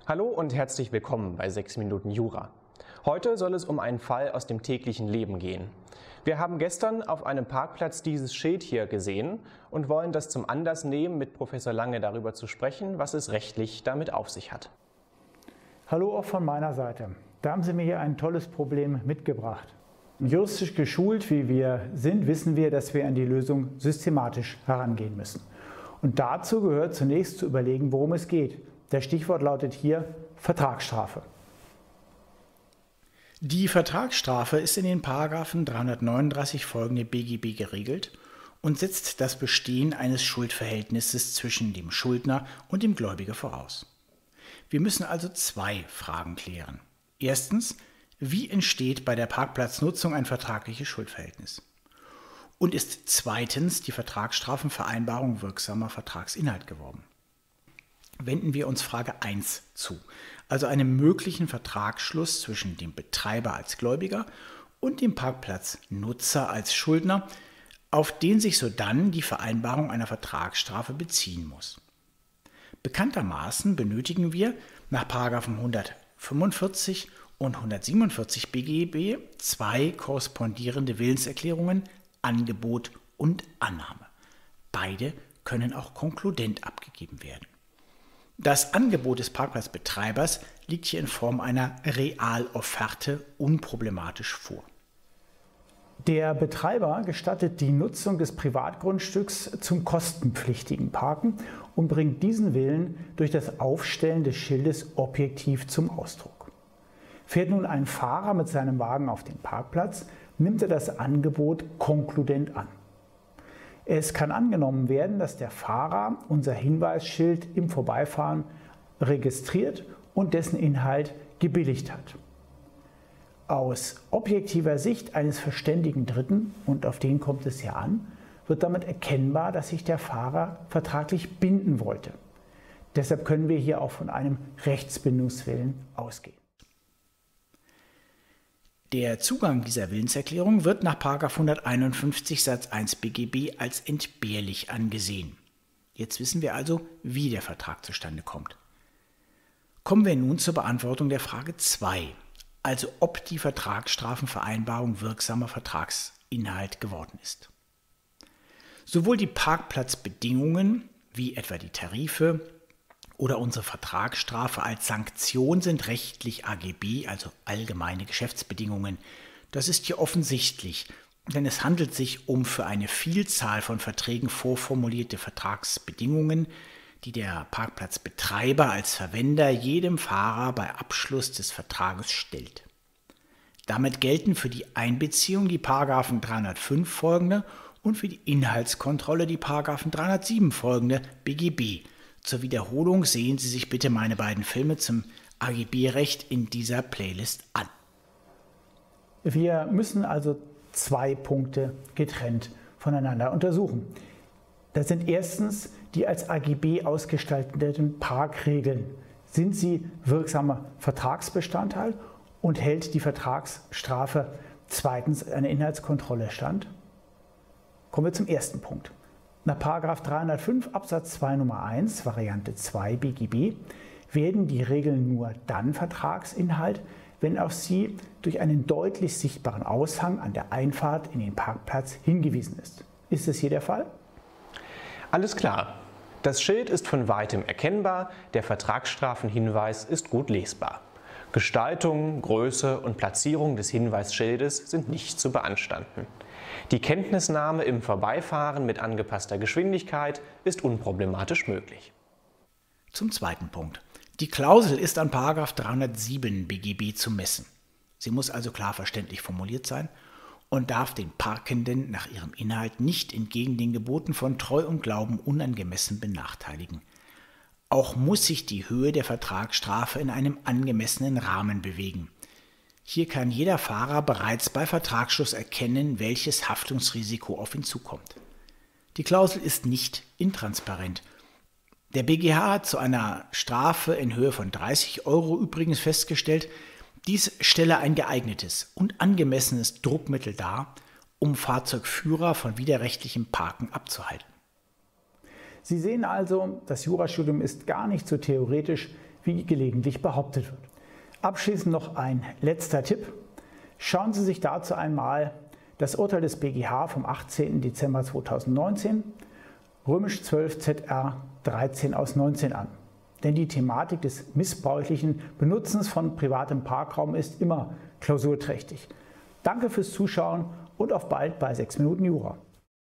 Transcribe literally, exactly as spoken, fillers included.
Hallo und herzlich willkommen bei sechs Minuten Jura. Heute soll es um einen Fall aus dem täglichen Leben gehen. Wir haben gestern auf einem Parkplatz dieses Schild hier gesehen und wollen das zum Anlass nehmen, mit Professor Lange darüber zu sprechen, was es rechtlich damit auf sich hat. Hallo auch von meiner Seite. Da haben Sie mir hier ein tolles Problem mitgebracht. Juristisch geschult, wie wir sind, wissen wir, dass wir an die Lösung systematisch herangehen müssen. Und dazu gehört zunächst zu überlegen, worum es geht. Das Stichwort lautet hier Vertragsstrafe. Die Vertragsstrafe ist in den Paragraphen dreihundertneununddreißig folgende B G B geregelt und setzt das Bestehen eines Schuldverhältnisses zwischen dem Schuldner und dem Gläubiger voraus. Wir müssen also zwei Fragen klären. Erstens, wie entsteht bei der Parkplatznutzung ein vertragliches Schuldverhältnis? Und ist zweitens die Vertragsstrafenvereinbarung wirksamer Vertragsinhalt geworden? Wenden wir uns Frage eins zu, also einem möglichen Vertragsschluss zwischen dem Betreiber als Gläubiger und dem Parkplatznutzer als Schuldner, auf den sich sodann die Vereinbarung einer Vertragsstrafe beziehen muss. Bekanntermaßen benötigen wir nach Paragraphen hundertfünfundvierzig und hundertsiebenundvierzig B G B zwei korrespondierende Willenserklärungen, Angebot und Annahme. Beide können auch konkludent abgegeben werden. Das Angebot des Parkplatzbetreibers liegt hier in Form einer Realofferte unproblematisch vor. Der Betreiber gestattet die Nutzung des Privatgrundstücks zum kostenpflichtigen Parken und bringt diesen Willen durch das Aufstellen des Schildes objektiv zum Ausdruck. Fährt nun ein Fahrer mit seinem Wagen auf den Parkplatz, nimmt er das Angebot konkludent an. Es kann angenommen werden, dass der Fahrer unser Hinweisschild im Vorbeifahren registriert und dessen Inhalt gebilligt hat. Aus objektiver Sicht eines verständigen Dritten, und auf den kommt es ja an, wird damit erkennbar, dass sich der Fahrer vertraglich binden wollte. Deshalb können wir hier auch von einem Rechtsbindungswillen ausgehen. Der Zugang dieser Willenserklärung wird nach Paragraph hunderteinundfünfzig Satz eins B G B als entbehrlich angesehen. Jetzt wissen wir also, wie der Vertrag zustande kommt. Kommen wir nun zur Beantwortung der Frage zwei, also ob die Vertragsstrafenvereinbarung wirksamer Vertragsinhalt geworden ist. Sowohl die Parkplatzbedingungen wie etwa die Tarife oder unsere Vertragsstrafe als Sanktion sind rechtlich A G B, also allgemeine Geschäftsbedingungen. Das ist hier offensichtlich, denn es handelt sich um für eine Vielzahl von Verträgen vorformulierte Vertragsbedingungen, die der Parkplatzbetreiber als Verwender jedem Fahrer bei Abschluss des Vertrages stellt. Damit gelten für die Einbeziehung die Paragraphen dreihundertfünf folgende und für die Inhaltskontrolle die Paragraphen dreihundertsieben folgende B G B. Zur Wiederholung sehen Sie sich bitte meine beiden Filme zum A G B-Recht in dieser Playlist an. Wir müssen also zwei Punkte getrennt voneinander untersuchen. Das sind erstens die als A G B ausgestalteten Parkregeln. Sind sie wirksamer Vertragsbestandteil und hält die Vertragsstrafe zweitens eine Inhaltskontrolle stand? Kommen wir zum ersten Punkt. Nach Paragraph dreihundertfünf Absatz zwei Nummer eins, Variante zwei B G B, werden die Regeln nur dann Vertragsinhalt, wenn auf sie durch einen deutlich sichtbaren Aushang an der Einfahrt in den Parkplatz hingewiesen ist. Ist es hier der Fall? Alles klar. Das Schild ist von weitem erkennbar, der Vertragsstrafenhinweis ist gut lesbar. Gestaltung, Größe und Platzierung des Hinweisschildes sind nicht zu beanstanden. Die Kenntnisnahme im Vorbeifahren mit angepasster Geschwindigkeit ist unproblematisch möglich. Zum zweiten Punkt. Die Klausel ist an Paragraph dreihundertsieben B G B zu messen. Sie muss also klar verständlich formuliert sein und darf den Parkenden nach ihrem Inhalt nicht entgegen den Geboten von Treu und Glauben unangemessen benachteiligen. Auch muss sich die Höhe der Vertragsstrafe in einem angemessenen Rahmen bewegen. Hier kann jeder Fahrer bereits bei Vertragsschluss erkennen, welches Haftungsrisiko auf ihn zukommt. Die Klausel ist nicht intransparent. Der B G H hat zu einer Strafe in Höhe von dreißig Euro übrigens festgestellt, dies stelle ein geeignetes und angemessenes Druckmittel dar, um Fahrzeugführer von widerrechtlichem Parken abzuhalten. Sie sehen also, das Jurastudium ist gar nicht so theoretisch, wie gelegentlich behauptet wird. Abschließend noch ein letzter Tipp. Schauen Sie sich dazu einmal das Urteil des B G H vom achtzehnten Dezember zweitausendneunzehn, römisch zwölf Z R dreizehn aus neunzehn an. Denn die Thematik des missbräuchlichen Benutzens von privatem Parkraum ist immer klausurträchtig. Danke fürs Zuschauen und auf bald bei sechs Minuten Jura.